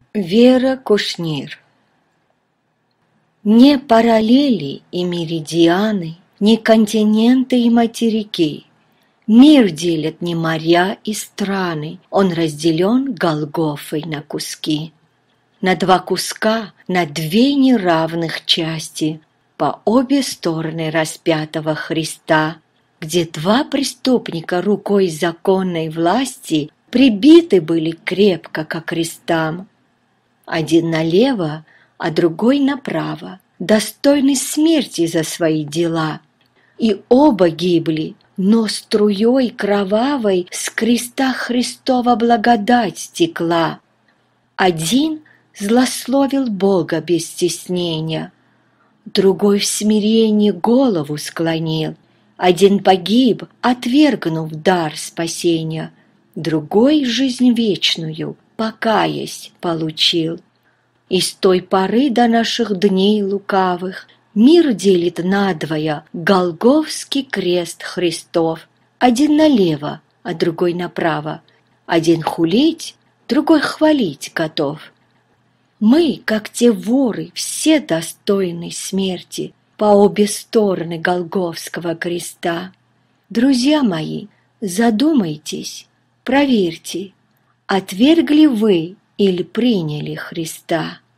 Вера Кушнир. Не параллели и меридианы, не континенты и материки. Мир делят не моря и страны, он разделен Голгофой на куски. На два куска, на две неравных части, по обе стороны распятого Христа, где два преступника рукой законной власти прибиты были крепко ко крестам. Один налево, а другой направо, достойный смерти за свои дела. И оба гибли, но струей кровавой с креста Христова благодать стекла. Один злословил Бога без стеснения, другой в смирении голову склонил. Один погиб, отвергнув дар спасения, другой жизнь вечную, покаясь, получил. И с той поры до наших дней лукавых мир делит надвое Голгофский крест Христов. Один налево, а другой направо. Один хулить, другой хвалить готов. Мы, как те воры, все достойны смерти по обе стороны Голгофского креста. Друзья мои, задумайтесь, проверьте, отвергли вы или приняли Христа.